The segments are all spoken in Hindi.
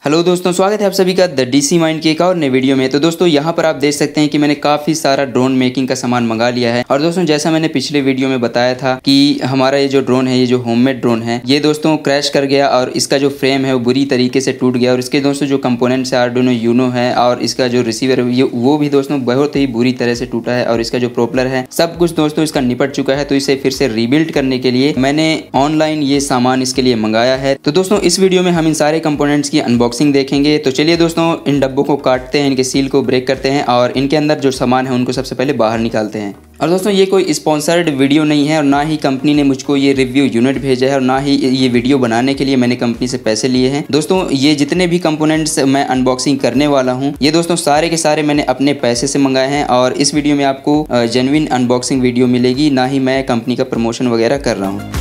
हेलो दोस्तों, स्वागत है आप सभी का द डीसी माइंड के एक और नए वीडियो में। तो दोस्तों यहाँ पर आप देख सकते हैं कि मैंने काफ़ी सारा ड्रोन मेकिंग का सामान मंगा लिया है। और दोस्तों जैसा मैंने पिछले वीडियो में बताया था कि हमारा ये जो ड्रोन है, ये जो होममेड ड्रोन है, ये दोस्तों क्रैश कर गया और इसका जो फ्रेम है वो बुरी तरीके से टूट गया। और इसके दोस्तों जो कंपोनेंट्स है आर्डुइनो यूनो है और इसका जो रिसीवर है वो भी दोस्तों बहुत ही बुरी तरह से टूटा है। और इसका जो प्रोपलर है सब कुछ दोस्तों इसका निपट चुका है। तो इसे फिर से रीबिल्ड करने के लिए मैंने ऑनलाइन ये सामान इसके लिए मंगाया है। तो दोस्तों इस वीडियो में हम इन सारे कंपोनेंट्स की अनबॉक्सिंग देखेंगे। तो चलिए दोस्तों इन डब्बों को काटते हैं, इनके सील को ब्रेक करते हैं और इनके अंदर जो सामान है उनको सबसे पहले बाहर निकालते हैं। और दोस्तों ये कोई स्पॉन्सर्ड वीडियो नहीं है और ना ही कंपनी ने मुझको ये रिव्यू यूनिट भेजा है और ना ही ये वीडियो बनाने के लिए मैंने कंपनी से पैसे लिए हैं। दोस्तों ये जितने भी कंपोनेंट्स मैं अनबॉक्सिंग करने वाला हूँ ये दोस्तों सारे के सारे मैंने अपने पैसे से मंगाए हैं। और इस वीडियो में आपको जेन्युइन अनबॉक्सिंग वीडियो मिलेगी, ना ही मैं कंपनी का प्रमोशन वगैरह कर रहा हूँ।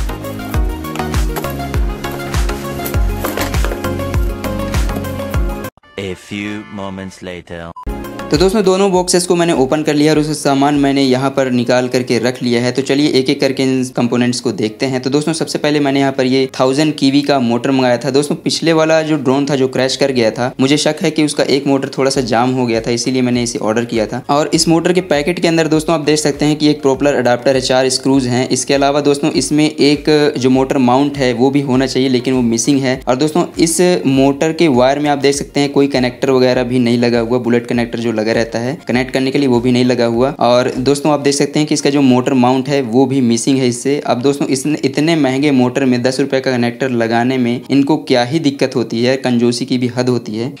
A few moments later. तो दोस्तों दोनों बॉक्सेस को मैंने ओपन कर लिया और उस सामान मैंने यहाँ पर निकाल करके रख लिया है। तो चलिए एक एक करके इन कंपोनेंट्स को देखते हैं। तो दोस्तों सबसे पहले मैंने यहाँ पर ये 1000 कीवी का मोटर मंगाया था। दोस्तों पिछले वाला जो ड्रोन था जो क्रैश कर गया था, मुझे शक है कि उसका एक मोटर थोड़ा सा जाम हो गया था, इसीलिए मैंने इसे ऑर्डर किया था। और इस मोटर के पैकेट के अंदर दोस्तों आप देख सकते हैं कि एक प्रोपलर अडाप्टर है, 4 स्क्रूज हैं। इसके अलावा दोस्तों इसमें एक जो मोटर माउंट है वो भी होना चाहिए, लेकिन वो मिसिंग है। और दोस्तों इस मोटर के वायर में आप देख सकते हैं कोई कनेक्टर वगैरह भी नहीं लगा हुआ, बुलेट कनेक्टर जो लगा रहता है कनेक्ट करने के लिए वो भी नहीं लगा हुआ। और दोस्तों आप देख सकते हैं कि इसका जो मोटर माउंट है वो भी मिसिंग है इससे। अब दोस्तों इतने महंगे मोटर में 10 रुपए का कनेक्टर लगाने में इनको क्या ही दिक्कत होती है, कंजूसी की भी हद होती है।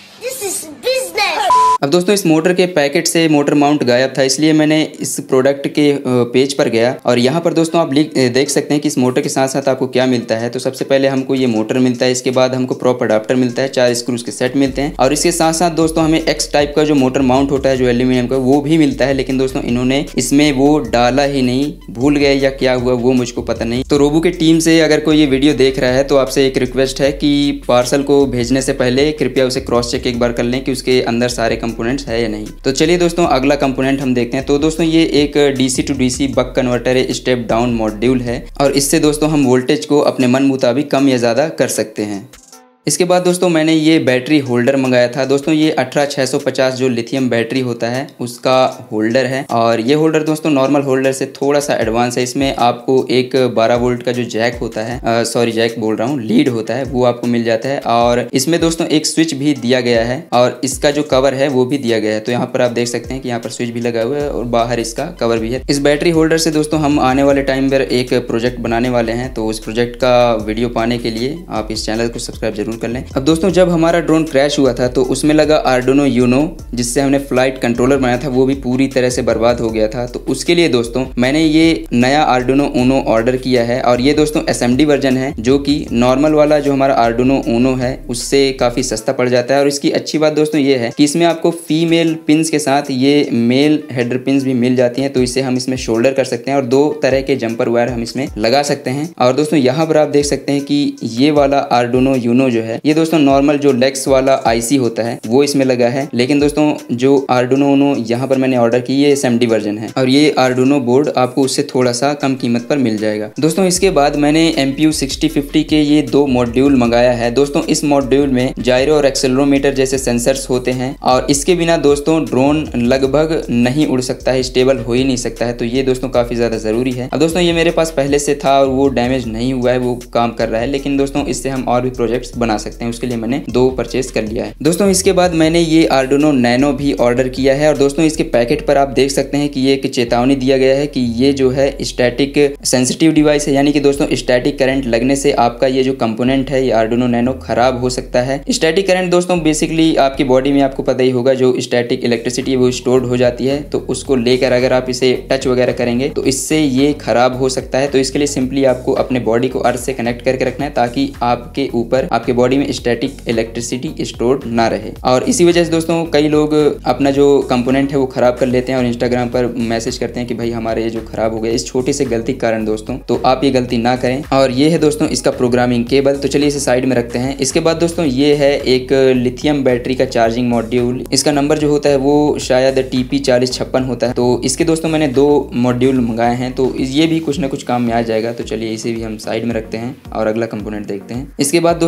अब दोस्तों इस मोटर के पैकेट से मोटर माउंट गायब था, इसलिए मैंने इस प्रोडक्ट के पेज पर गया और यहाँ पर दोस्तों आप देख सकते हैं कि इस मोटर के साथ साथ आपको क्या मिलता है। तो सबसे पहले हमको ये मोटर मिलता है, इसके बाद हमको प्रॉप अडाप्टर मिलता है, 4 स्क्रूज के सेट मिलते हैं और इसके साथ साथ दोस्तों हमें एक्स टाइप का जो मोटर माउंट होता है जो एल्यूमिनियम का वो भी मिलता है। लेकिन दोस्तों इन्होंने इसमें वो डाला ही नहीं, भूल गए या क्या हुआ वो मुझको पता नहीं। तो रोबो की टीम से अगर कोई ये वीडियो देख रहा है तो आपसे एक रिक्वेस्ट है कि पार्सल को भेजने से पहले कृपया उसे क्रॉस चेक एक बार कर लें कि उसके अंदर सारे कंपोनेंट्स है या नहीं। तो चलिए दोस्तों अगला कंपोनेंट हम देखते हैं। तो दोस्तों ये एक DC to DC buck converter है, स्टेप डाउन मॉड्यूल है और इससे दोस्तों हम वोल्टेज को अपने मन मुताबिक कम या ज़्यादा कर सकते हैं। इसके बाद दोस्तों मैंने ये बैटरी होल्डर मंगाया था। दोस्तों ये 18650 जो लिथियम बैटरी होता है उसका होल्डर है और ये होल्डर दोस्तों नॉर्मल होल्डर से थोड़ा सा एडवांस है। इसमें आपको एक 12 वोल्ट का जो जैक होता है, जैक बोल रहा हूँ, लीड होता है, वो आपको मिल जाता है। और इसमें दोस्तों एक स्विच भी दिया गया है और इसका जो कवर है वो भी दिया गया है। तो यहाँ पर आप देख सकते हैं कि यहाँ पर स्विच भी लगा हुआ है और बाहर इसका कवर भी है। इस बैटरी होल्डर से दोस्तों हम आने वाले टाइम पर एक प्रोजेक्ट बनाने वाले हैं, तो उस प्रोजेक्ट का वीडियो पाने के लिए आप इस चैनल को सब्सक्राइब जरूर कर लें। अब दोस्तों जब हमारा ड्रोन क्रैश हुआ था तो उसमें लगा आर्डुइनो यूनो जिससे हमने फ्लाइट कंट्रोलर बनाया था, वो भी पूरी तरह से बर्बाद हो गया था। तो उसके लिए दोस्तों मैंने ये नया आर्डुइनो ऊनो ऑर्डर किया है और ये दोस्तों एसएमडी वर्जन है जो कि नॉर्मल वाला जो हमारा आर्डुइनो ऊनो है उससे काफी सस्ता पड़ जाता है। और इसकी अच्छी बात दोस्तों ये है कि इसमें आपको फीमेल पिंस के साथ ये मेल हेडर पिंस भी मिल जाती हैं, तो इसे हम इसमें शोल्डर कर सकते हैं और 2 तरह के जंपर वायर हम इसमें लगा सकते हैं। और दोस्तों यहाँ पर आप देख सकते हैं कि ये वाला आर्डुइनो यूनो जो है ये दोस्तों नॉर्मल जो लेक्स वाला आईसी होता है वो इसमें लगा है। लेकिन दोस्तों जो आर्डुइनो ऊनो यहाँ पर मैंने ऑर्डर की ये एसएमडी वर्जन है और ये आर्डुइनो बोर्ड आपको उससे थोड़ा सा कम कीमत पर मिल जाएगा। दोस्तों इसके बाद मैंने MPU 6050 के ये 2 मॉड्यूल मंगाया है। दोस्तों इस मॉड्यूल में जायरो और एक्सेलरोमीटर जैसे सेंसर्स होते हैं और इसके बिना दोस्तों ड्रोन लगभग नहीं उड़ सकता है, स्टेबल हो ही नहीं सकता है। तो ये दोस्तों काफी ज्यादा जरूरी है। अब दोस्तों ये मेरे पास पहले से था और वो डैमेज नहीं हुआ है, वो काम कर रहा है। लेकिन दोस्तों इससे हम और भी प्रोजेक्ट्स बना सकते हैं, उसके लिए मैंने 2 परचेज कर लिया है। दोस्तों इसके बाद मैंने ये आर्डुइनो नैनो भी ऑर्डर किया है और दोस्तों इसके पैकेट पर आप देख सकते हैं कि ये एक चेतावनी दिया गया है कि ये जो है स्टैटिक सेंसिटिव डिवाइस है, यानी कि दोस्तों स्टैटिक करंट लगने से आपका ये जो कंपोनेंट है ये आर्डुइनो नैनो खराब हो सकता है। स्टैटिक करंट दोस्तों बेसिकली आपकी बॉडी में आपको पता ही होगा जो स्टैटिक इलेक्ट्रिसिटी है वो स्टोर्ड हो जाती है, तो उसको लेकर अगर आप इसे टच वगैरह करेंगे तो इससे ये खराब हो सकता है। तो इसके लिए सिंपली आपको अपने बॉडी को अर्थ से कनेक्ट करके रखना है ताकि आपके ऊपर आपके बॉडी में स्टैटिक इलेक्ट्रिसिटी स्टोर्ड ना रहे। और इसी वजह से दोस्तों कई लोग अपना जो कंपोनेंट है वो खराब कर लेते हैं और इंस्टाग्राम पर मैसेज करते हैं कि भाई हमारे ये जो खराब हो गया, इस छोटी से गलती के कारण दोस्तों, तो आप ये गलती ना करें। और ये है दोस्तों इसका प्रोग्रामिंग केबल। तो चलिए इसे साइड में रखते हैं। इसके बाद दोस्तों ये है एक लिथियम बैटरी का चार्जिंग मॉड्यूल। इसका नंबर जो होता है वो शायद TP4056 होता है। तो इसके दोस्तों मैंने 2 मॉड्यूल मंगाए हैं, तो ये भी कुछ ना कुछ काम में आ जाएगा। तो चलिए इसे भी हम साइड में रखते हैं और अगला कंपोनेंट देखते हैं। इसके बाद दोस्तों ड्रोन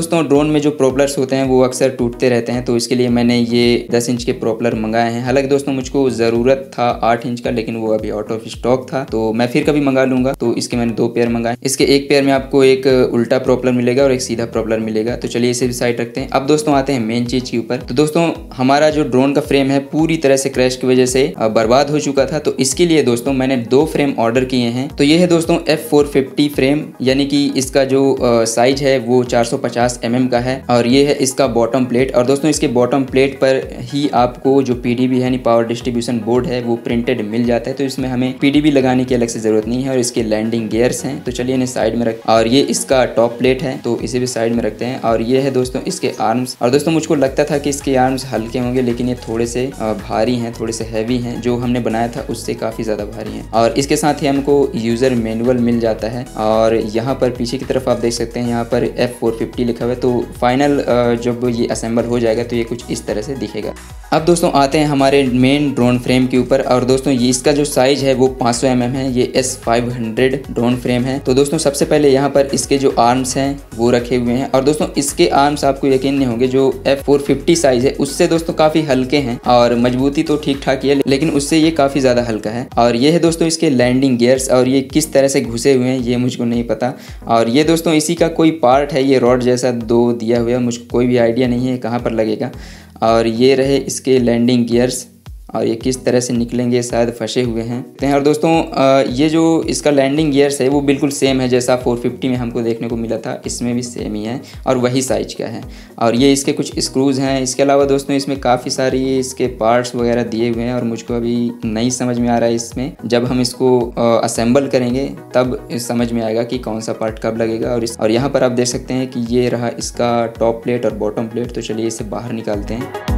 ड्रोन में जो प्रोपलर्स होते हैं वो अक्सर टूटते रहते हैं, तो इसके लिए मैंने ये 10 इंच के प्रोपलर मंगाए हैं। हालांकि दोस्तों मुझको ज़रूरत था 8 इंच का, लेकिन वो अभी आउट ऑफ स्टॉक था, तो मैं फिर कभी मंगा लूंगा। तो इसके मैंने 2 पेयर मंगाए। इसके एक पेयर में आपको एक उल्टा प्रोपलर मिलेगा और एक सीधा प्रोपलर मिलेगा। तो चलिए इसे भी साइड रखते हैं। अब दोस्तों आते हैं मेन चीज के ऊपर। तो दोस्तों हमारा जो ड्रोन का फ्रेम है पूरी तरह से क्रैश की वजह से बर्बाद हो चुका था। तो इसके लिए दोस्तों मैंने 2 फ्रेम ऑर्डर किए हैं। तो ये है दोस्तों F450 फ्रेम, यानी कि इसका जो साइज है वो 450 mm का है और ये है इसका बॉटम प्लेट। और दोस्तों इसके बॉटम प्लेट पर ही आपको जो PDB है यानी पावर डिस्ट्रीब्यूशन बोर्ड है वो प्रिंटेड मिल जाता है। तो इसमें हमें PDB लगाने की अलग से जरूरत नहीं है। और इसके लैंडिंग गियर्स हैं, तो चलिए इन्हें साइड में रख। और ये इसका टॉप प्लेट है, तो इसे भी साइड में रखते हैं। और ये है दोस्तों इसके आर्म्स। और दोस्तों मुझको लगता था कि इसके आर्म्स हल्के होंगे, लेकिन ये थोड़े से भारी हैं, थोड़े से हैवी हैं। जो हमने बनाया था उससे काफ़ी ज़्यादा भारी हैं। और इसके साथ ही हमको यूज़र मैनुअल मिल जाता है। और यहाँ पर पीछे की तरफ आप देख सकते हैं, यहाँ पर F450 लिखा हुआ है। तो फाइनल जब ये असेंबल हो जाएगा तो ये कुछ इस तरह से दिखेगा। अब दोस्तों आते हैं हमारे मेन ड्रोन फ्रेम के ऊपर। और दोस्तों ये इसका जो साइज है वो 500 mm है। ये S500 ड्रोन फ्रेम है। तो दोस्तों सबसे पहले यहाँ पर इसके जो आर्म्स हैं वो रखे हुए हैं। और दोस्तों इसके आर्म्स आपको यकीन नहीं होंगे, जो F450 साइज है उससे दोस्तों काफ़ी हल्के हैं। और मजबूती तो ठीक ठाक ही है, लेकिन उससे ये काफ़ी ज़्यादा हल्का है। और ये है दोस्तों इसके लैंडिंग गियर्स, और ये किस तरह से घुसे हुए हैं ये मुझको नहीं पता। और ये दोस्तों इसी का कोई पार्ट है, ये रॉड जैसा 2 दिया हुआ है, मुझको कोई भी आइडिया नहीं है कहाँ पर लगेगा। और ये रहे इसके लैंडिंग गियर्स, और ये किस तरह से निकलेंगे, शायद फंसे हुए हैं। और दोस्तों ये जो इसका लैंडिंग गियर्स है वो बिल्कुल सेम है जैसा 450 में हमको देखने को मिला था, इसमें भी सेम ही है और वही साइज का है। और ये इसके कुछ स्क्रूज हैं। इसके अलावा दोस्तों इसमें काफ़ी सारी इसके पार्ट्स वगैरह दिए हुए हैं, और मुझको अभी नहीं समझ में आ रहा है इसमें। जब हम इसको असेंबल करेंगे तब समझ में आएगा कि कौन सा पार्ट कब लगेगा। और यहाँ पर आप देख सकते हैं कि ये रहा इसका टॉप प्लेट और बॉटम प्लेट। तो चलिए इसे बाहर निकालते हैं।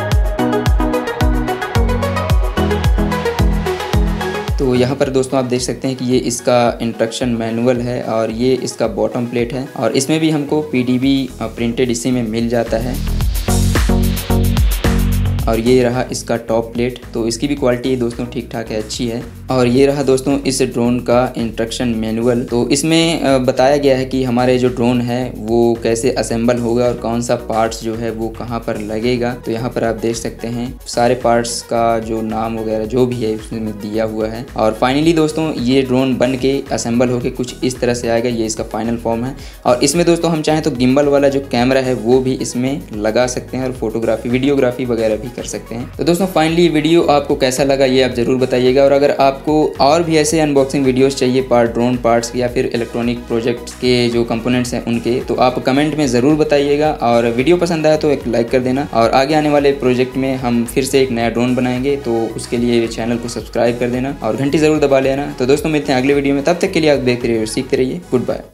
तो यहाँ पर दोस्तों आप देख सकते हैं कि ये इसका इंस्ट्रक्शन मैनुअल है और ये इसका बॉटम प्लेट है। और इसमें भी हमको PDB प्रिंटेड इसी में मिल जाता है। और ये रहा इसका टॉप प्लेट। तो इसकी भी क्वालिटी दोस्तों ठीक ठाक है, अच्छी है। और ये रहा दोस्तों इस ड्रोन का इंस्ट्रक्शन मैनुअल। तो इसमें बताया गया है कि हमारे जो ड्रोन है वो कैसे असेंबल होगा और कौन सा पार्ट्स जो है वो कहाँ पर लगेगा। तो यहाँ पर आप देख सकते हैं सारे पार्ट्स का जो नाम वगैरह जो भी है उसमें दिया हुआ है। और फाइनली दोस्तों ये ड्रोन बन के असेंबल होके कुछ इस तरह से आएगा। ये इसका फाइनल फॉर्म है। और इसमें दोस्तों हम चाहें तो गिम्बल वाला जो कैमरा है वो भी इसमें लगा सकते हैं और फोटोग्राफी वीडियोग्राफी वगैरह भी कर सकते हैं। तो दोस्तों फाइनली वीडियो आपको कैसा लगा ये आप जरूर बताइएगा। और अगर आपको और भी ऐसे अनबॉक्सिंग वीडियोस चाहिए ड्रोन पार्ट्स या फिर इलेक्ट्रॉनिक प्रोजेक्ट्स के जो कंपोनेंट्स हैं उनके, तो आप कमेंट में ज़रूर बताइएगा। और वीडियो पसंद आया तो एक लाइक कर देना। और आगे आने वाले प्रोजेक्ट में हम फिर से एक नया ड्रोन बनाएंगे, तो उसके लिए चैनल को सब्सक्राइब कर देना और घंटी ज़रूर दबा लेना। तो दोस्तों मिलते हैं अगले वीडियो में, तब तक के लिए आप देखते रहिए और सीखते रहिए। Good bye.